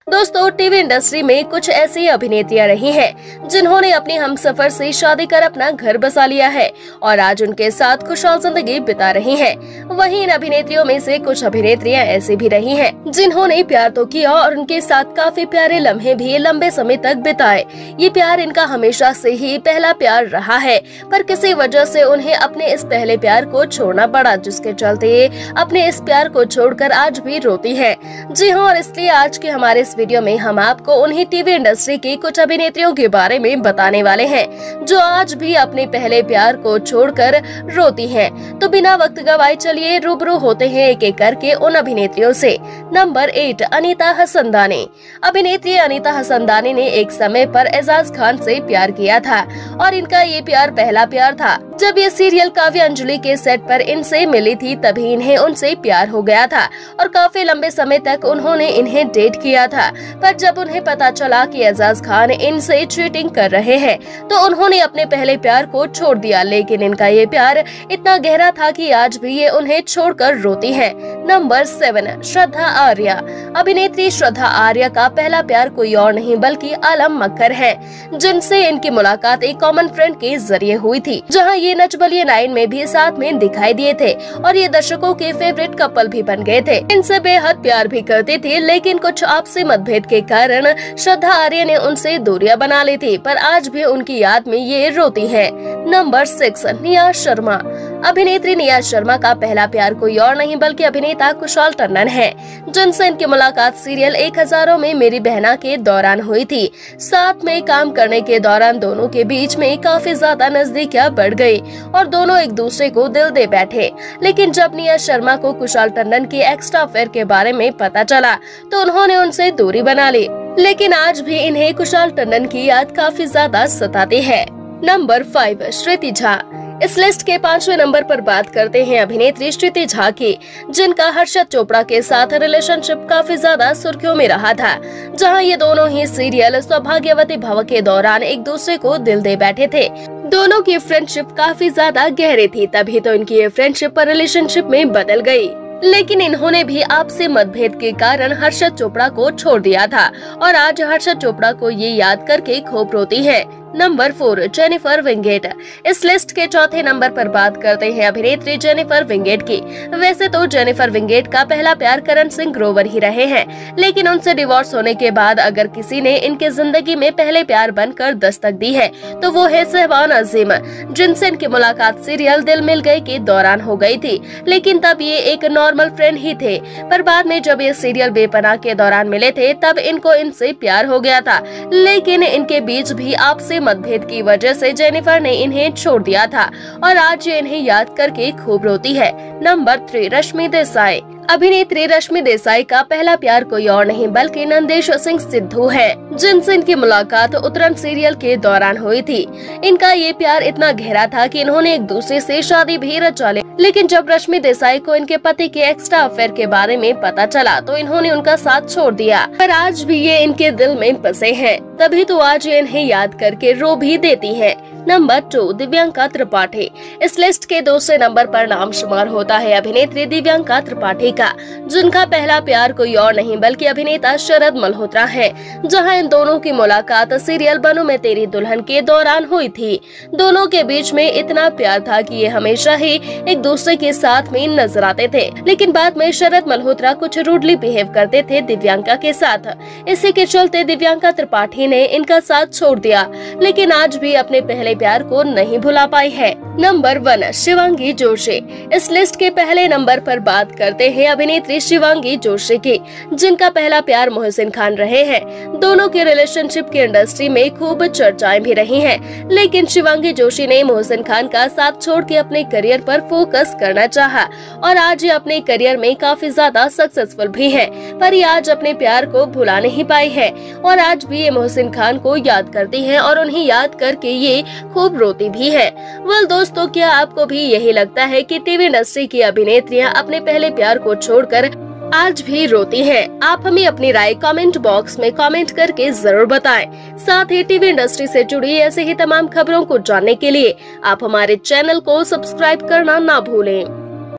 दोस्तों, TV industry में कुछ ऐसी अभिनेत्रियां रही हैं जिन्होंने अपने हमसफर से शादी कर अपना घर बसा लिया है और आज उनके साथ खुशहाल जिंदगी बिता रही हैं। वहीं इन अभिनेत्रियों में से कुछ अभिनेत्रियां ऐसी भी रही हैं जिन्होंने प्यार तो किया और उनके साथ काफी प्यारे लम्हे भी लंबे समय तक बिताए। ये प्यार इनका हमेशा से ही पहला प्यार रहा है, पर किसी वजह से उन्हें अपने इस पहले प्यार को छोड़ना पड़ा, जिसके चलते अपने इस प्यार को छोड़कर आज भी रोती है। जी हाँ, और इसलिए आज के हमारे वीडियो में हम आपको उन्हीं टीवी इंडस्ट्री की कुछ अभिनेत्रियों के बारे में बताने वाले हैं जो आज भी अपने पहले प्यार को छोड़कर रोती हैं। तो बिना वक्त गवाए चलिए रूबरू होते हैं एक एक करके उन अभिनेत्रियों से। नंबर 8, अनीता हसनदानी। अभिनेत्री अनीता हसनदानी ने एक समय पर एजाज खान से प्यार किया था और इनका ये प्यार पहला प्यार था। जब ये सीरियल काव्य अंजलि के सेट पर इनसे मिली थी तभी इन्हें उनसे प्यार हो गया था और काफी लंबे समय तक उन्होंने इन्हें डेट किया था। पर जब उन्हें पता चला कि एजाज खान इनसे चीटिंग कर रहे हैं तो उन्होंने अपने पहले प्यार को छोड़ दिया। लेकिन इनका ये प्यार इतना गहरा था कि आज भी ये उन्हें छोड़कर रोती है। नंबर 7, श्रद्धा आर्या। अभिनेत्री श्रद्धा आर्या का पहला प्यार कोई और नहीं बल्कि आलम मक्कर है, जिनसे इनकी मुलाकात एक कॉमन फ्रेंड के जरिए हुई थी, जहाँ ये नच बलिए 9 में भी साथ में दिखाई दिए थे और ये दर्शकों के फेवरेट कपल भी बन गए थे। इनसे बेहद प्यार भी करते थे, लेकिन कुछ आपसी मतभेद के कारण श्रद्धा आर्य ने उनसे दूरियां बना ली थी, पर आज भी उनकी याद में ये रोती है। नंबर 6, निया शर्मा। अभिनेत्री निया शर्मा का पहला प्यार कोई और नहीं बल्कि अभिनेता कुशाल टंडन है, जिनसे इनकी मुलाकात सीरियल 1000 में मेरी बहना के दौरान हुई थी। साथ में काम करने के दौरान दोनों के बीच में काफी ज्यादा नजदीकियां बढ़ गई और दोनों एक दूसरे को दिल दे बैठे। लेकिन जब निया शर्मा को कुशाल टंडन की एक्स्ट्रा अफेयर के बारे में पता चला तो उन्होंने उनसे दूरी बना ली। लेकिन आज भी इन्हें कुशाल टंडन की याद काफी ज्यादा सताती है। नंबर 5, श्रुति झा। इस लिस्ट के 5वें नंबर पर बात करते हैं अभिनेत्री श्रुति झा की, जिनका हर्षद चोपड़ा के साथ रिलेशनशिप काफी ज्यादा सुर्खियों में रहा था, जहां ये दोनों ही सीरियल सौभाग्यवती भव के दौरान एक दूसरे को दिल दे बैठे थे। दोनों की फ्रेंडशिप काफी ज्यादा गहरी थी, तभी तो इनकी ये फ्रेंडशिप पर रिलेशनशिप में बदल गई। लेकिन इन्होंने भी आपसी मतभेद के कारण हर्षद चोपड़ा को छोड़ दिया था और आज हर्षद चोपड़ा को ये याद करके खूब रोती है। Number 4, Jennifer Winget. इस लिस्ट के 4थे नंबर पर बात करते हैं अभिनेत्री जेनिफर विंगेट की। वैसे तो जेनिफर विंगेट का पहला प्यार करण सिंह ग्रोवर ही रहे हैं, लेकिन उनसे डिवोर्स होने के बाद अगर किसी ने इनके जिंदगी में पहले प्यार बनकर दस्तक दी है तो वो है सहवान अजीम, जिनसे इनकी मुलाकात सीरियल दिल मिल गए के दौरान हो गई थी। लेकिन तब ये एक नॉर्मल फ्रेंड ही थे, पर बाद में जब ये सीरियल बेपनाह के दौरान मिले थे तब इनको इनसे प्यार हो गया था। लेकिन इनके बीच भी आपसी मतभेद की वजह से जेनिफर ने इन्हें छोड़ दिया था और आज ये इन्हें याद करके खूब रोती है। नंबर 3, रश्मि देसाई। अभिनेत्री रश्मि देसाई का पहला प्यार कोई और नहीं बल्कि नंदेश सिंह सिद्धू है, जिनसे इनकी मुलाकात उतरन सीरियल के दौरान हुई थी। इनका ये प्यार इतना गहरा था कि इन्होंने एक दूसरे से शादी भी रचा ली। लेकिन जब रश्मि देसाई को इनके पति के एक्स्ट्रा अफेयर के बारे में पता चला तो इन्होंने उनका साथ छोड़ दिया, पर आज भी ये इनके दिल में बसे हैं, तभी तो आज ये इन्हें याद करके रो भी देती है। नंबर 2, दिव्यांका त्रिपाठी। इस लिस्ट के 2 नंबर पर नाम शुमार होता है अभिनेत्री दिव्यांका त्रिपाठी का, जिनका पहला प्यार कोई और नहीं बल्कि अभिनेता शरद मल्होत्रा है, जहां इन दोनों की मुलाकात सीरियल बनूं मैं तेरी दुल्हन के दौरान हुई थी। दोनों के बीच में इतना प्यार था कि ये हमेशा ही एक दूसरे के साथ में नजर आते थे। लेकिन बाद में शरद मल्होत्रा कुछ रूडली बिहेव करते थे दिव्यांका के साथ, इसी के चलते दिव्यांका त्रिपाठी ने इनका साथ छोड़ दिया। लेकिन आज भी अपने पहले प्यार को नहीं भुला पाई है। नंबर 1, शिवांगी जोशी। इस लिस्ट के पहले नंबर पर बात करते हैं अभिनेत्री शिवांगी जोशी की, जिनका पहला प्यार मोहसिन खान रहे हैं। दोनों के रिलेशनशिप की इंडस्ट्री में खूब चर्चाएं भी रही हैं, लेकिन शिवांगी जोशी ने मोहसिन खान का साथ छोड़ के अपने करियर पर फोकस करना चाहा और आज ये अपने करियर में काफी ज्यादा सक्सेसफुल भी है, पर ये आज अपने प्यार को भुला नहीं पाई है और आज भी ये मोहसिन खान को याद करती है और उन्हें याद करके ये खूब रोती भी है। वेल दोस्तों, क्या आपको भी यही लगता है कि टीवी इंडस्ट्री की अभिनेत्रियां अपने पहले प्यार को छोड़कर आज भी रोती हैं? आप हमें अपनी राय कमेंट बॉक्स में कमेंट करके जरूर बताएं। साथ ही टीवी इंडस्ट्री से जुड़ी ऐसे ही तमाम खबरों को जानने के लिए आप हमारे चैनल को सब्सक्राइब करना ना भूलें।